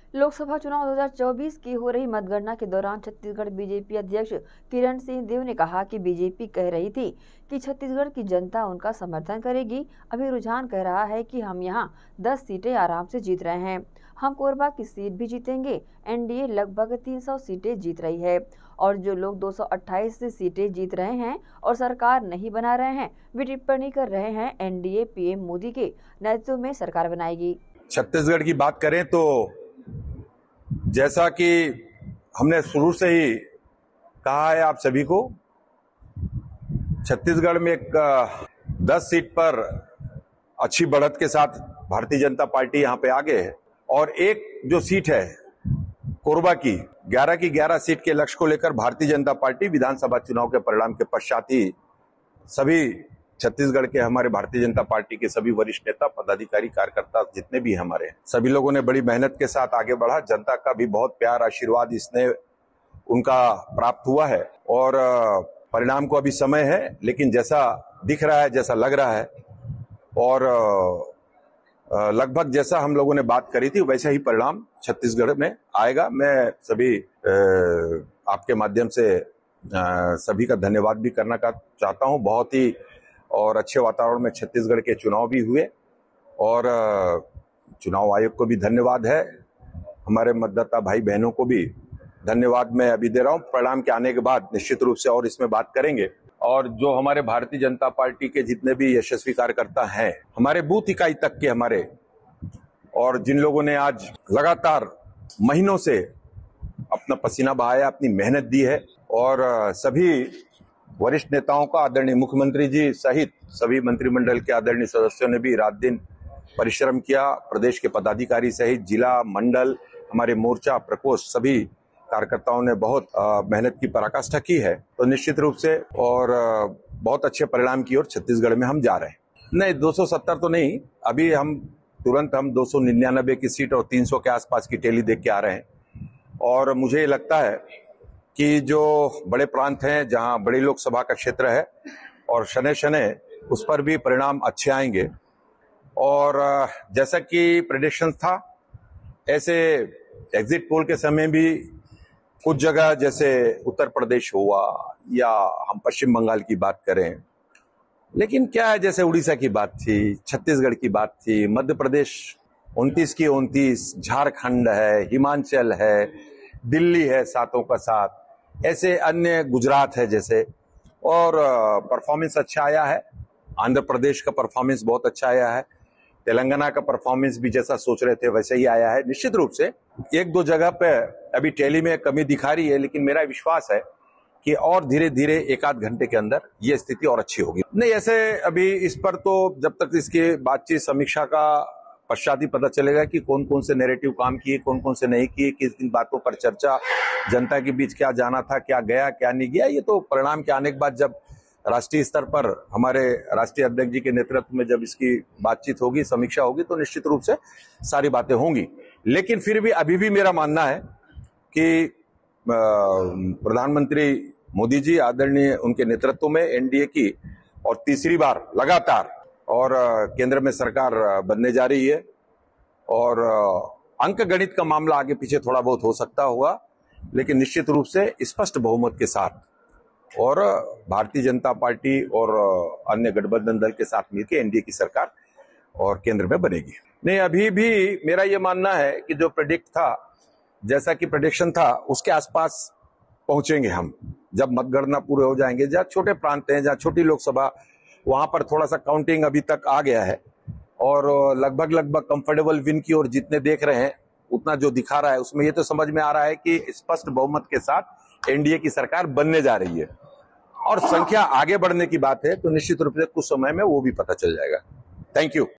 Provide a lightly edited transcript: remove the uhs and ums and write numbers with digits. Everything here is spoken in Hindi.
लोकसभा चुनाव 2024 की हो रही मतगणना के दौरान छत्तीसगढ़ बीजेपी अध्यक्ष किरण सिंहदेव ने कहा कि बीजेपी कह रही थी कि छत्तीसगढ़ की जनता उनका समर्थन करेगी। अभी रुझान कह रहा है कि हम यहां 10 सीटें आराम से जीत रहे हैं। हम कोरबा की सीट भी जीतेंगे। एनडीए लगभग 300 सीटें जीत रही है और जो लोग 228 सीटें जीत रहे हैं और सरकार नहीं बना रहे हैं, वे टिप्पणी कर रहे हैं एनडीए पीएम मोदी के नेतृत्व में सरकार बनाएगी। छत्तीसगढ़ की बात करें तो जैसा कि हमने शुरू से ही कहा है आप सभी को, छत्तीसगढ़ में एक 10 सीट पर अच्छी बढ़त के साथ भारतीय जनता पार्टी यहां पे आगे है और एक जो सीट है कोरबा की 11 सीट के लक्ष्य को लेकर भारतीय जनता पार्टी विधानसभा चुनाव के परिणाम के पश्चात ही सभी छत्तीसगढ़ के हमारे भारतीय जनता पार्टी के सभी वरिष्ठ नेता, पदाधिकारी, कार्यकर्ता जितने भी हमारे सभी लोगों ने बड़ी मेहनत के साथ आगे बढ़ा। जनता का भी बहुत प्यार, आशीर्वाद इसने उनका प्राप्त हुआ है और परिणाम को अभी समय है, लेकिन जैसा दिख रहा है, जैसा लग रहा है और लगभग जैसा हम लोगों ने बात करी थी वैसे ही परिणाम छत्तीसगढ़ में आएगा। मैं सभी आपके माध्यम से सभी का धन्यवाद भी करना चाहता हूं। बहुत ही और अच्छे वातावरण में छत्तीसगढ़ के चुनाव भी हुए और चुनाव आयोग को भी धन्यवाद है, हमारे मतदाता भाई बहनों को भी धन्यवाद मैं अभी दे रहा हूं। परिणाम के आने के बाद निश्चित रूप से और इसमें बात करेंगे और जो हमारे भारतीय जनता पार्टी के जितने भी यशस्वी कार्यकर्ता हैं, हमारे बूथ इकाई तक के हमारे, और जिन लोगों ने आज लगातार महीनों से अपना पसीना बहाया, अपनी मेहनत दी है और सभी वरिष्ठ नेताओं का, आदरणीय मुख्यमंत्री जी सहित सभी मंत्रिमंडल के आदरणीय सदस्यों ने भी रात दिन परिश्रम किया। प्रदेश के पदाधिकारी सहित जिला, मंडल, हमारे मोर्चा, प्रकोष्ठ सभी कार्यकर्ताओं ने बहुत मेहनत की पराकाष्ठा की है। तो निश्चित रूप से और बहुत अच्छे परिणाम की ओर छत्तीसगढ़ में हम जा रहे हैं। नहीं, 270 तो नहीं, अभी हम तुरंत 299 की सीट और 300 के आसपास की टैली देख के आ रहे हैं और मुझे लगता है कि जो बड़े प्रांत हैं, जहां बड़ी लोकसभा का क्षेत्र है और शनै शनै उस पर भी परिणाम अच्छे आएंगे और जैसा कि प्रेडिक्शन था, ऐसे एग्जिट पोल के समय भी कुछ जगह जैसे उत्तर प्रदेश हुआ या हम पश्चिम बंगाल की बात करें, लेकिन क्या है, जैसे उड़ीसा की बात थी, छत्तीसगढ़ की बात थी, मध्य प्रदेश 29 की 29, झारखंड है, हिमाचल है, दिल्ली है सातों का साथ, ऐसे अन्य गुजरात है जैसे, और परफॉर्मेंस अच्छा आया है। आंध्र प्रदेश का परफॉर्मेंस बहुत अच्छा आया है। तेलंगाना का परफॉर्मेंस भी जैसा सोच रहे थे वैसे ही आया है। निश्चित रूप से एक दो जगह पे अभी टैली में कमी दिखा रही है, लेकिन मेरा विश्वास है कि और धीरे धीरे एक आध घंटे के अंदर ये स्थिति और अच्छी होगी। नहीं, ऐसे अभी इस पर तो जब तक इसकी बातचीत, समीक्षा का पश्चात ही पता चलेगा कि कौन कौन से नैरेटिव काम किए, कौन कौन से नहीं किए, किस किन बातों पर चर्चा, जनता के बीच क्या जाना था, क्या गया, क्या नहीं गया। ये तो परिणाम के आने के बाद जब राष्ट्रीय स्तर पर हमारे राष्ट्रीय अध्यक्ष जी के नेतृत्व में जब इसकी बातचीत होगी, समीक्षा होगी, तो निश्चित रूप से सारी बातें होंगी। लेकिन फिर भी अभी भी मेरा मानना है कि प्रधानमंत्री मोदी जी, आदरणीय उनके नेतृत्व में एनडीए की और तीसरी बार लगातार और केंद्र में सरकार बनने जा रही है और अंक गणित का मामला आगे पीछे थोड़ा बहुत हो सकता होगा, लेकिन निश्चित रूप से स्पष्ट बहुमत के साथ और भारतीय जनता पार्टी और अन्य गठबंधन दल के साथ मिलकर एनडीए की सरकार और केंद्र में बनेगी। नहीं, अभी भी मेरा ये मानना है कि जो प्रेडिक्ट था, जैसा कि प्रेडिक्शन था, उसके आसपास पहुंचेंगे हम जब मतगणना पूरे हो जाएंगे। जहाँ छोटे प्रांत हैं, जहाँ छोटी लोकसभा, वहां पर थोड़ा सा काउंटिंग अभी तक आ गया है और लगभग कंफर्टेबल विन की ओर जितने देख रहे हैं, उतना जो दिखा रहा है उसमें ये तो समझ में आ रहा है कि स्पष्ट बहुमत के साथ एनडीए की सरकार बनने जा रही है और संख्या आगे बढ़ने की बात है तो निश्चित रूप से कुछ समय में वो भी पता चल जाएगा। Thank you.